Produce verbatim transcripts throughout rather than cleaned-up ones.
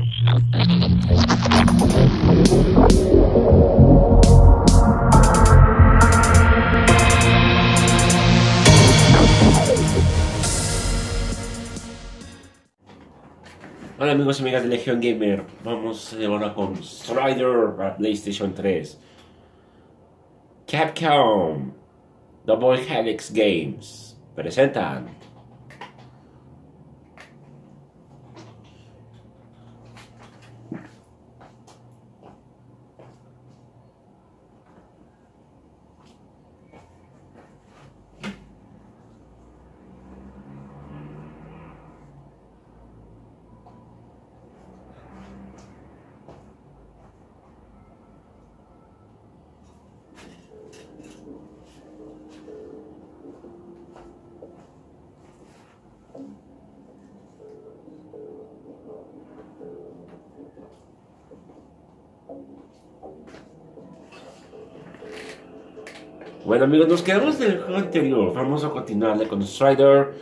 Hola amigos y amigas de Legion Gamer, vamos ahora con Strider para PlayStation tres. Capcom Double Helix Games presentan Bueno amigos, nos quedamos del juego anterior. Vamos a continuarle con Strider.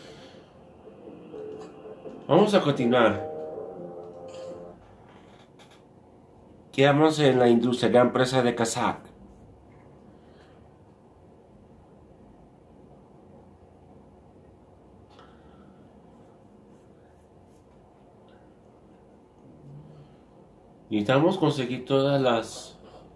Vamos a continuar. Quedamos en la industria, la empresa de Kazak. Necesitamos conseguir todas las...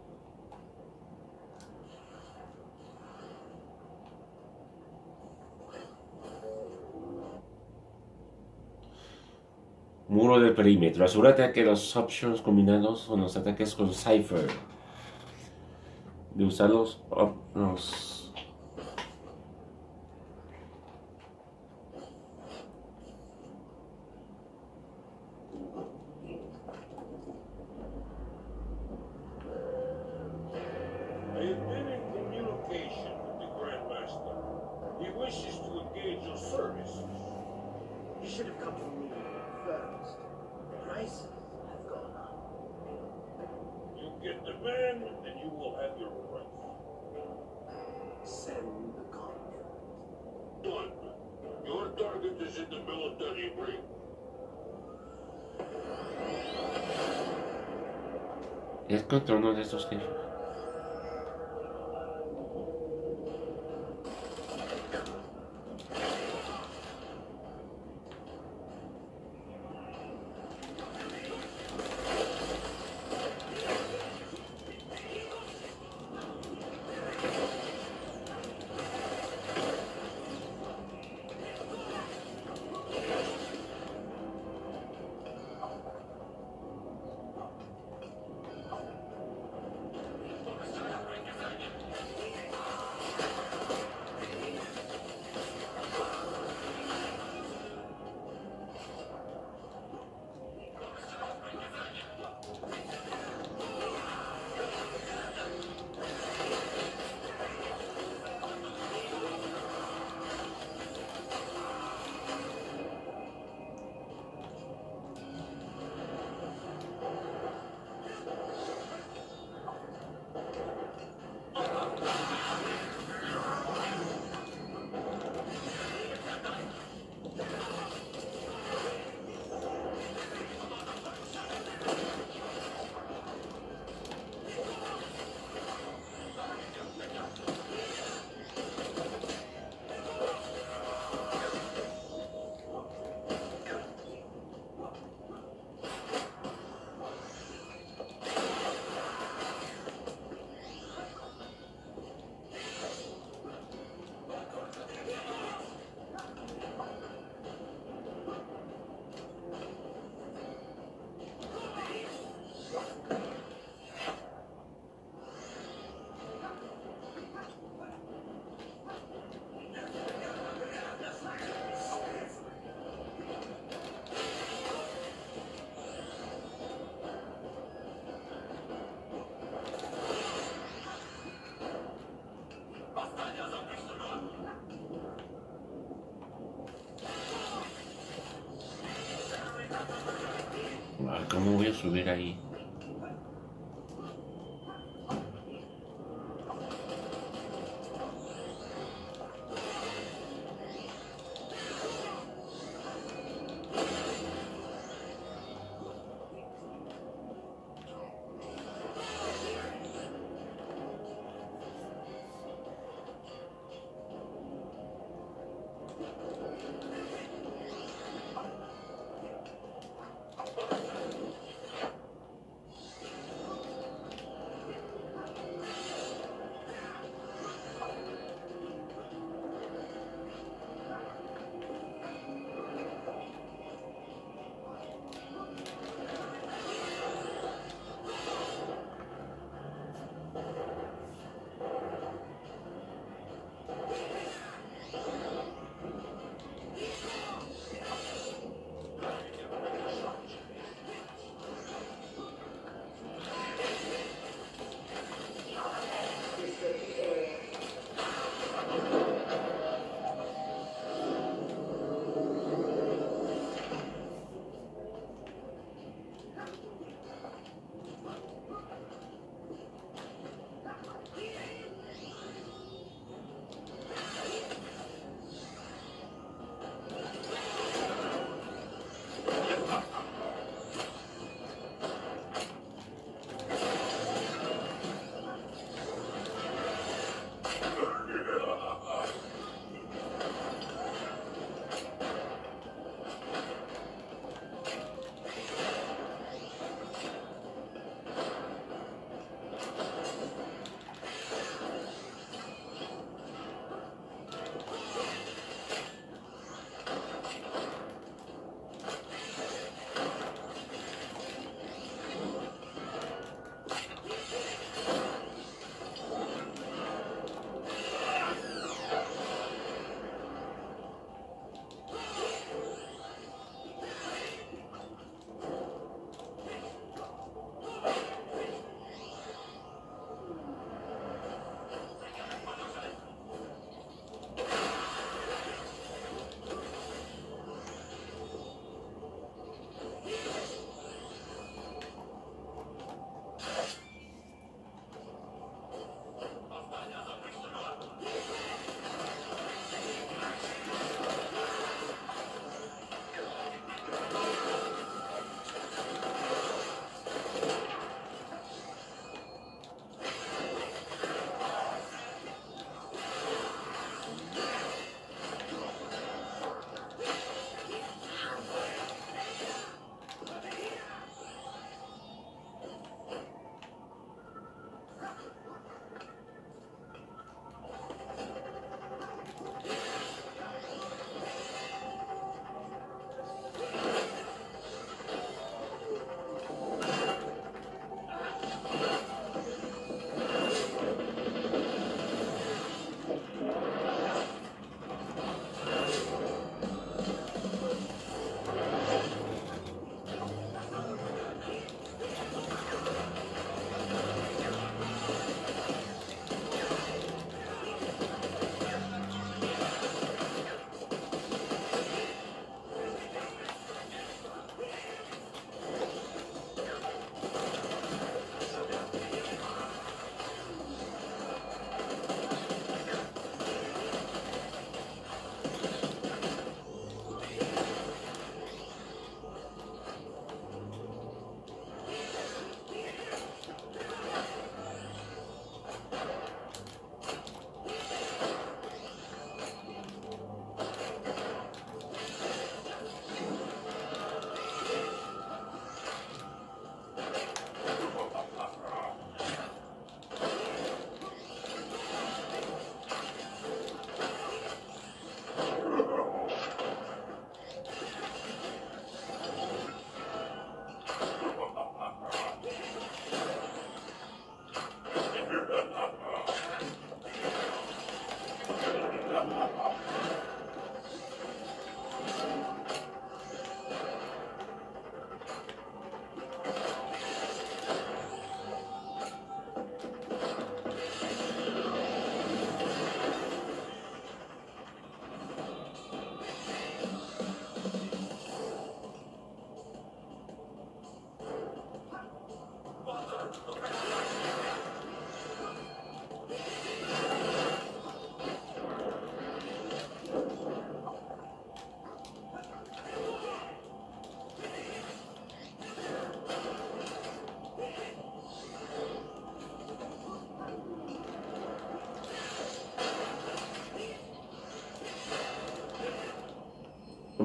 Muro de perímetro. Asegúrate que los options combinados con los ataques con Cypher. De usar los... los I have been in communication with the Grandmaster. He wishes to engage your services. You should have come to me first. The prices have gone up. You get the man, and you will have your breath. Send the contract. Done. Your target is in the military ring. Es contra uno de estos jefes. ¿Cómo voy a subir ahí?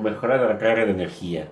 mejora de la carga de energía.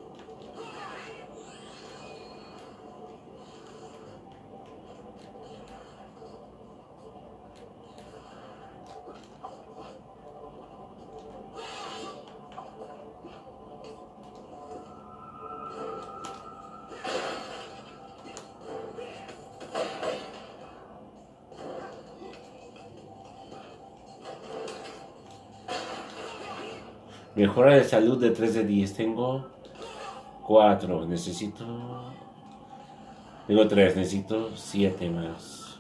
Mejora de salud de tres de diez. Tengo cuatro. Necesito... Tengo tres. Necesito siete más.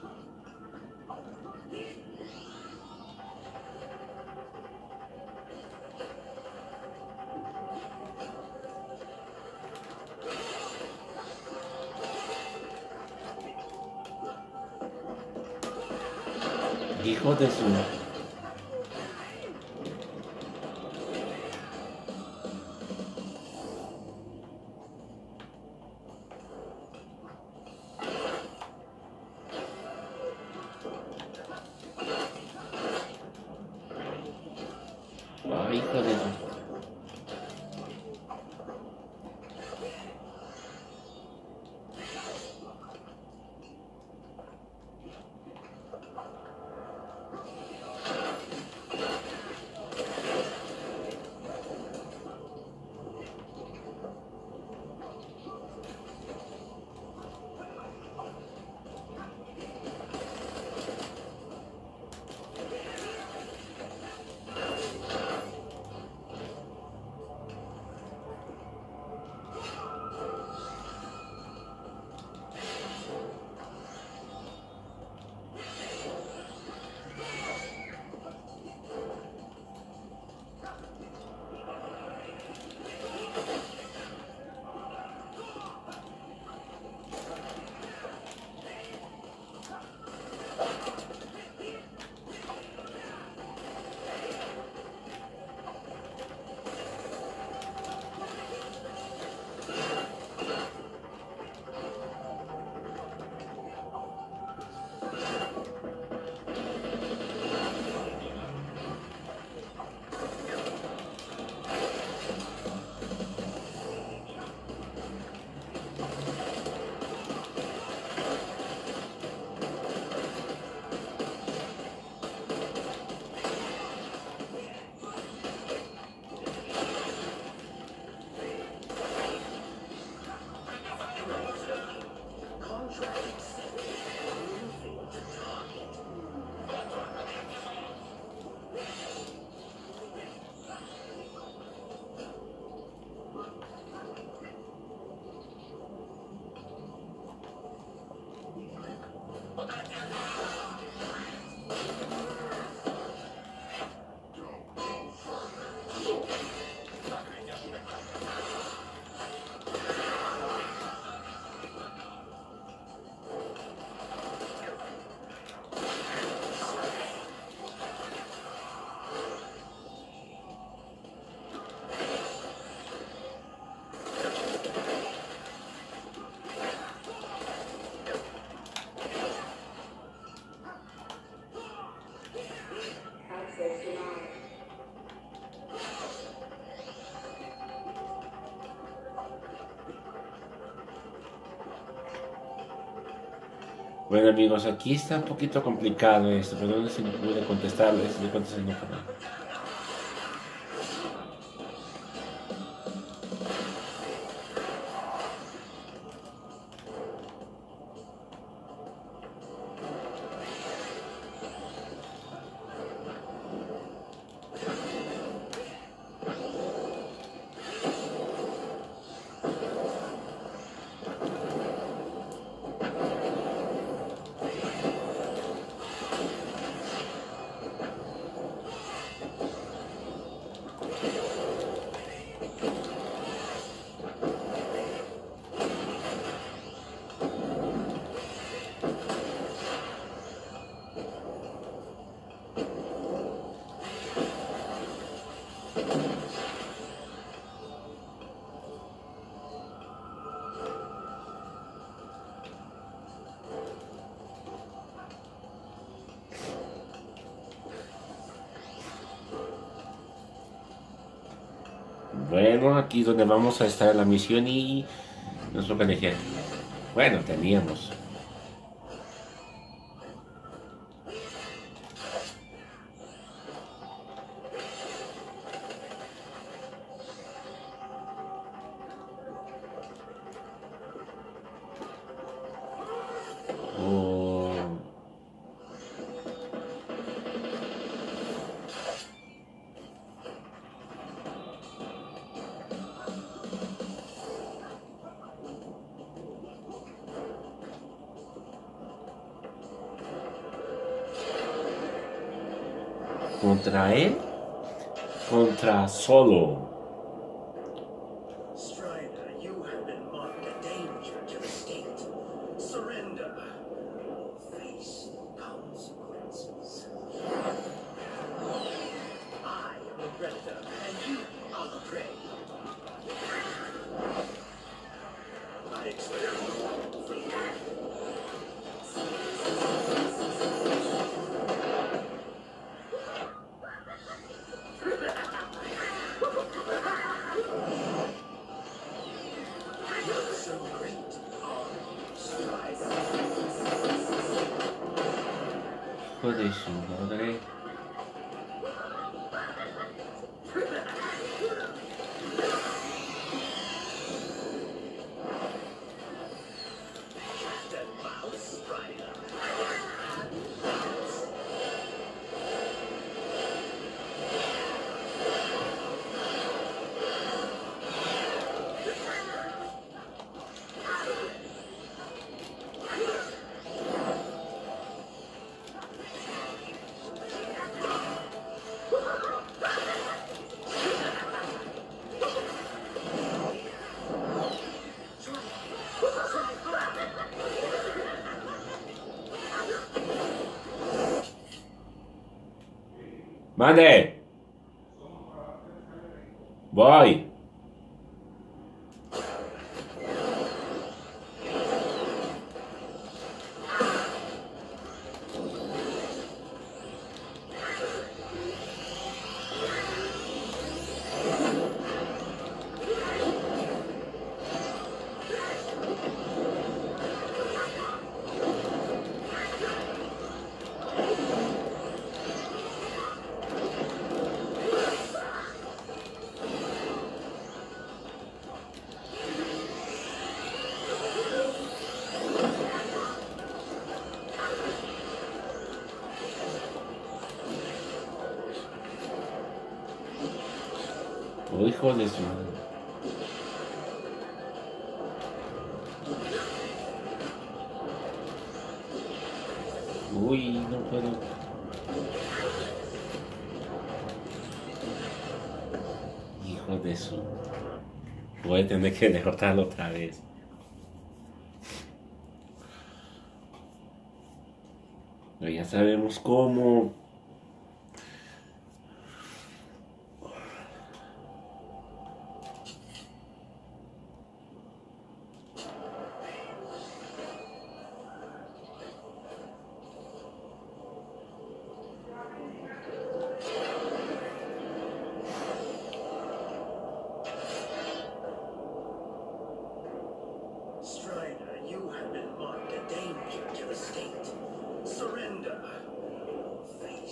Hijo de su... Ay, hijo de su... Bueno amigos, aquí está un poquito complicado esto, pero no sé si no pude contestarles, de cuántos no puedo. Bueno, aquí es donde vamos a estar en la misión y nuestro canejero. Bueno, teníamos. Oh. ¿Contra él? Contra Solo. Strider, you have been marked a danger to the state. Surrender. Face consequences. I am the predator, and you are the prey. I expect you for you. You're so great, Strider. Hijo de su madre. Dead mouse, Strider. ¡Mande! Voy. Oh, hijo de su madre. Uy, no puedo. Hijo de su. Voy a tener que derrotarlo otra vez. Pero ya sabemos cómo. Strider, you have been marked a danger to the state. Surrender. Face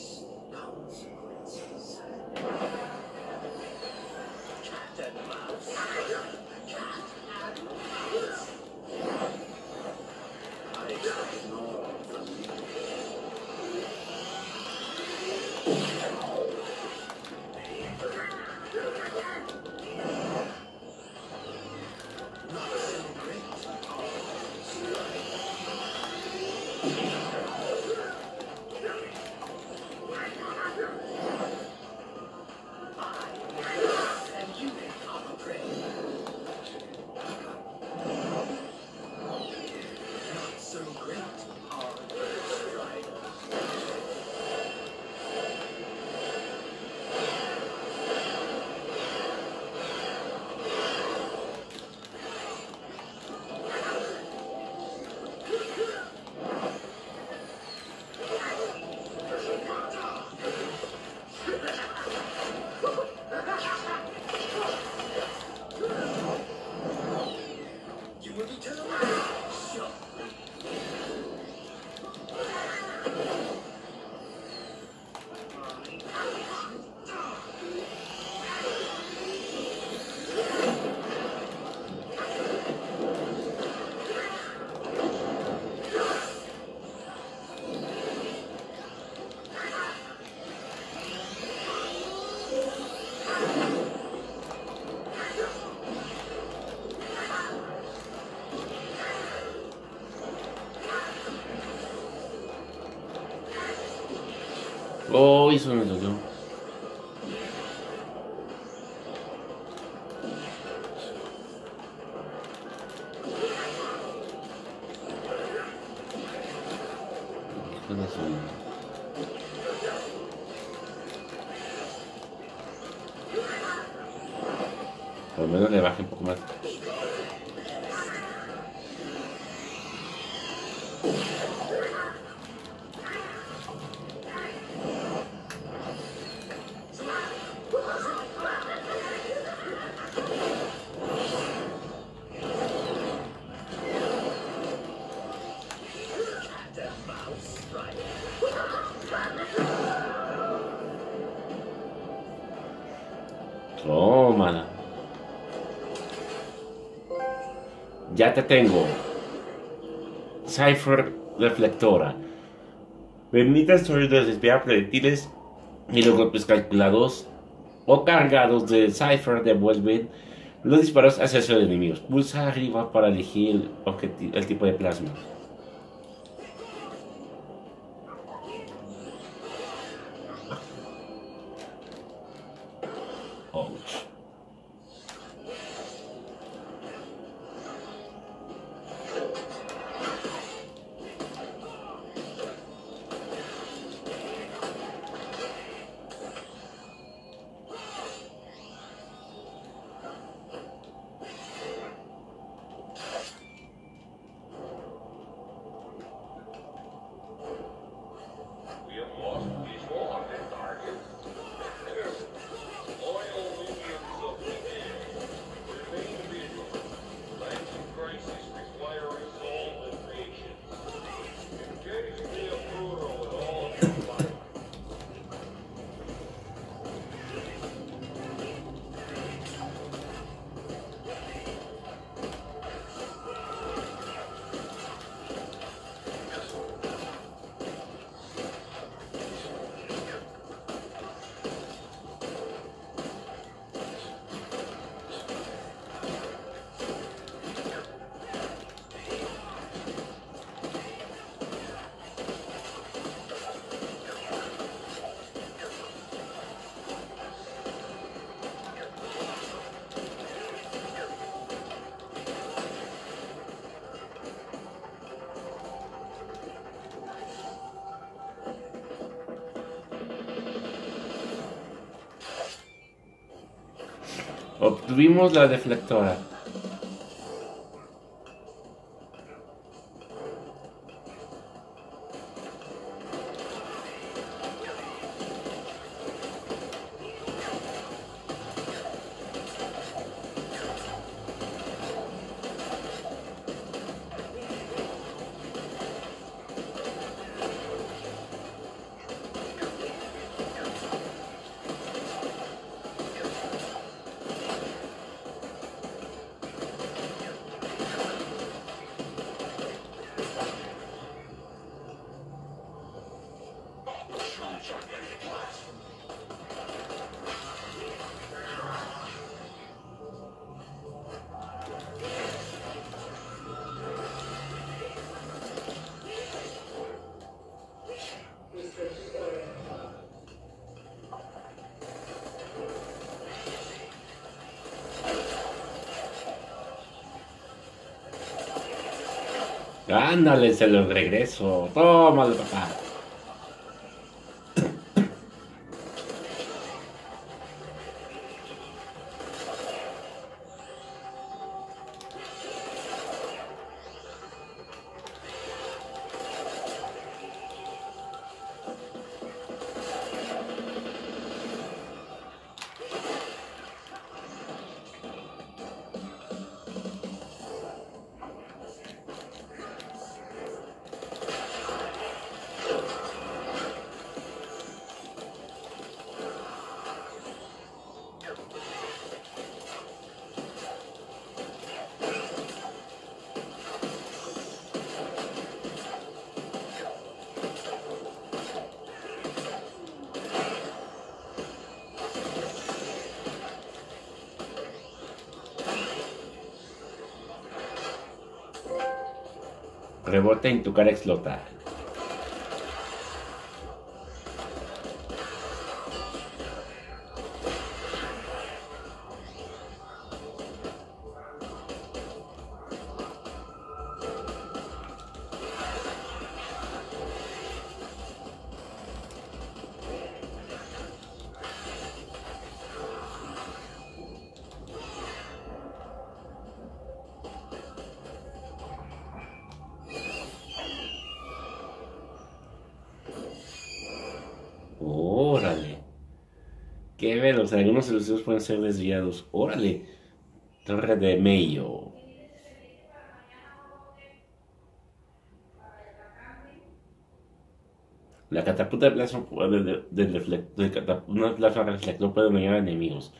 Oh, eso me dolió. Hijo de su... Por lo menos le bajé un poco más. Tómala. Ya te tengo. Cypher reflectora. Permite destruir desviar proyectiles y los golpes calculados o cargados de Cypher devuelven los disparos hacia sus enemigos. Pulsa arriba para elegir el, el tipo de plasma. Ouch. We have lost visual on that target. Loyal minions of the day. Remain vigilant. Times of crisis require resolve and patience. Engage the Apuro with all of your might. Obtuvimos la deflectora. Ándale, se lo regreso. Tómalo, papá. Rebota en tu cara explota. Qué ver, o sea, algunos elusivos pueden ser desviados. Órale. Torre de Mayo. La catapulta de plasma del de, de, de, de, de una plasma reflector puede dañar a enemigos.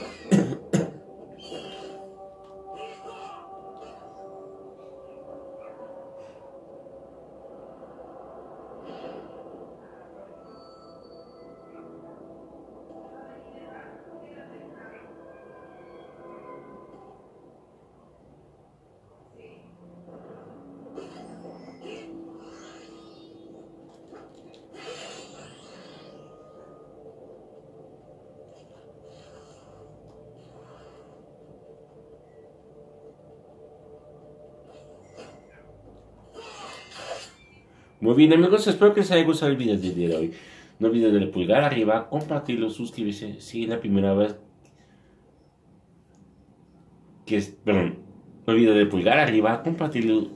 Muy bien amigos, espero que les haya gustado el video del día de hoy. No olviden darle pulgar arriba, compartirlo, suscribirse si es la primera vez que es, perdón, no olviden darle pulgar arriba, compartirlo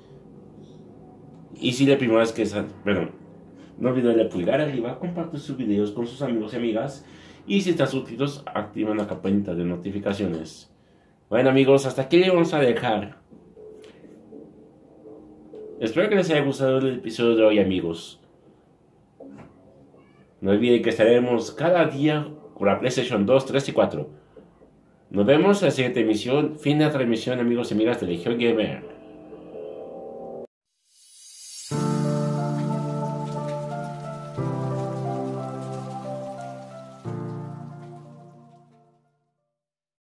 y si es la primera vez que es, perdón, no olviden darle pulgar arriba, compartir sus videos con sus amigos y amigas y si están suscritos, activen la campanita de notificaciones. Bueno amigos, hasta aquí le vamos a dejar. Espero que les haya gustado el episodio de hoy amigos. No olviden que estaremos cada día con la PlayStation dos, tres y cuatro. Nos vemos en la siguiente emisión. Fin de la transmisión amigos y amigas de Legión Gamer.